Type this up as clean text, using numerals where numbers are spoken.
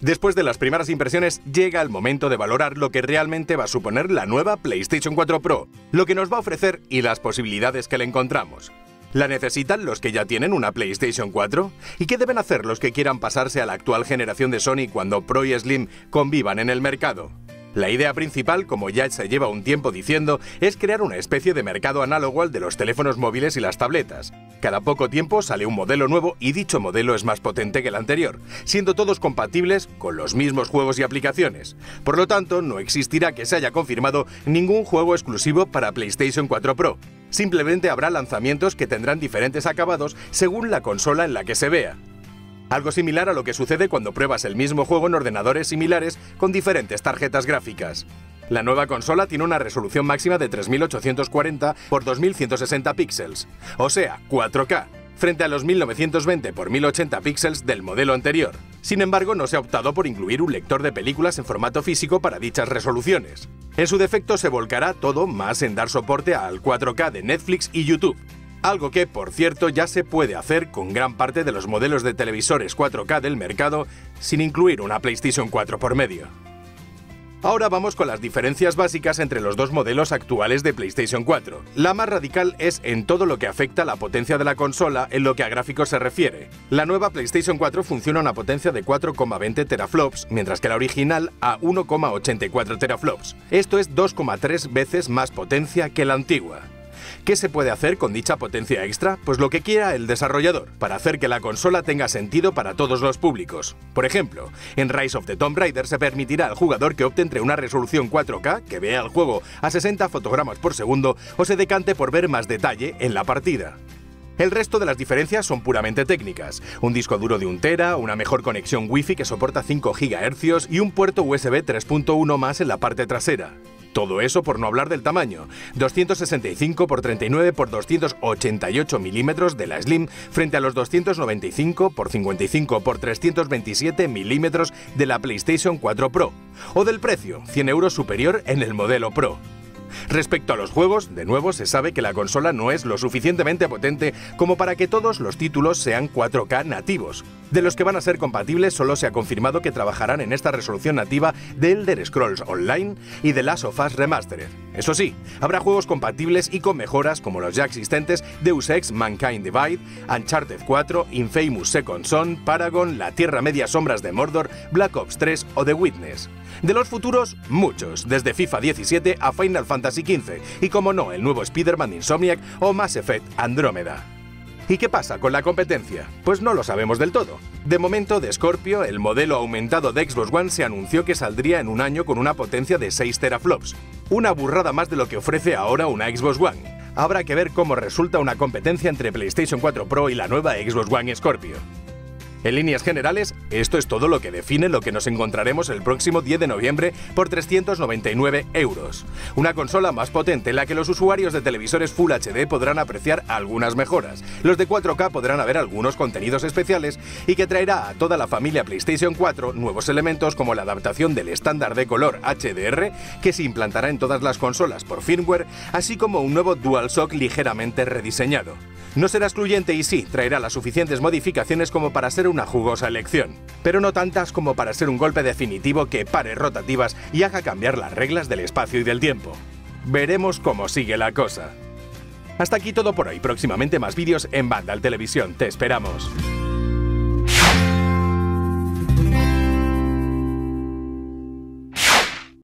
Después de las primeras impresiones, llega el momento de valorar lo que realmente va a suponer la nueva PlayStation 4 Pro, lo que nos va a ofrecer y las posibilidades que le encontramos. ¿La necesitan los que ya tienen una PlayStation 4? ¿Y qué deben hacer los que quieran pasarse a la actual generación de Sony cuando Pro y Slim convivan en el mercado? La idea principal, como ya se lleva un tiempo diciendo, es crear una especie de mercado análogo al de los teléfonos móviles y las tabletas. Cada poco tiempo sale un modelo nuevo y dicho modelo es más potente que el anterior, siendo todos compatibles con los mismos juegos y aplicaciones. Por lo tanto, no existirá que se haya confirmado ningún juego exclusivo para PlayStation 4 Pro. Simplemente habrá lanzamientos que tendrán diferentes acabados según la consola en la que se vea. Algo similar a lo que sucede cuando pruebas el mismo juego en ordenadores similares con diferentes tarjetas gráficas. La nueva consola tiene una resolución máxima de 3840 x 2160 píxeles, o sea, 4K, frente a los 1920 x 1080 píxeles del modelo anterior. Sin embargo, no se ha optado por incluir un lector de películas en formato físico para dichas resoluciones. En su defecto se volcará todo más en dar soporte al 4K de Netflix y YouTube. Algo que, por cierto, ya se puede hacer con gran parte de los modelos de televisores 4K del mercado sin incluir una PlayStation 4 por medio. Ahora vamos con las diferencias básicas entre los dos modelos actuales de PlayStation 4. La más radical es en todo lo que afecta a la potencia de la consola en lo que a gráficos se refiere. La nueva PlayStation 4 funciona a una potencia de 4,20 teraflops, mientras que la original a 1,84 teraflops. Esto es 2,3 veces más potencia que la antigua. ¿Qué se puede hacer con dicha potencia extra? Pues lo que quiera el desarrollador, para hacer que la consola tenga sentido para todos los públicos. Por ejemplo, en Rise of the Tomb Raider se permitirá al jugador que opte entre una resolución 4K, que vea el juego a 60 fotogramas por segundo, o se decante por ver más detalle en la partida. El resto de las diferencias son puramente técnicas. Un disco duro de 1 TB, una mejor conexión Wi-Fi que soporta 5 GHz y un puerto USB 3.1 más en la parte trasera. Todo eso por no hablar del tamaño, 265 x 39 x 288 milímetros de la Slim frente a los 295 x 55 x 327 milímetros de la PlayStation 4 Pro, o del precio, 100 € superior en el modelo Pro. Respecto a los juegos, de nuevo se sabe que la consola no es lo suficientemente potente como para que todos los títulos sean 4K nativos. De los que van a ser compatibles solo se ha confirmado que trabajarán en esta resolución nativa de Elder Scrolls Online y The Last of Us Remastered. Eso sí, habrá juegos compatibles y con mejoras como los ya existentes Deus Ex Mankind Divided, Uncharted 4, Infamous Second Son, Paragon, La Tierra Media Sombras de Mordor, Black Ops 3 o The Witness. De los futuros, muchos, desde FIFA 17 a Final Fantasy XV y, como no, el nuevo Spider-Man de Insomniac o Mass Effect Andrómeda. ¿Y qué pasa con la competencia? Pues no lo sabemos del todo. De momento, de Scorpio, el modelo aumentado de Xbox One, se anunció que saldría en un año con una potencia de 6 teraflops. Una burrada más de lo que ofrece ahora una Xbox One. Habrá que ver cómo resulta una competencia entre PlayStation 4 Pro y la nueva Xbox One Scorpio. En líneas generales, esto es todo lo que define lo que nos encontraremos el próximo 10 de noviembre por 399 €. Una consola más potente en la que los usuarios de televisores Full HD podrán apreciar algunas mejoras, los de 4K podrán ver algunos contenidos especiales y que traerá a toda la familia PlayStation 4 nuevos elementos como la adaptación del estándar de color HDR que se implantará en todas las consolas por firmware, así como un nuevo DualShock ligeramente rediseñado. No será excluyente y sí, traerá las suficientes modificaciones como para ser una jugosa elección, pero no tantas como para ser un golpe definitivo que pare rotativas y haga cambiar las reglas del espacio y del tiempo. Veremos cómo sigue la cosa. Hasta aquí todo por hoy, próximamente más vídeos en Vandal Televisión, te esperamos.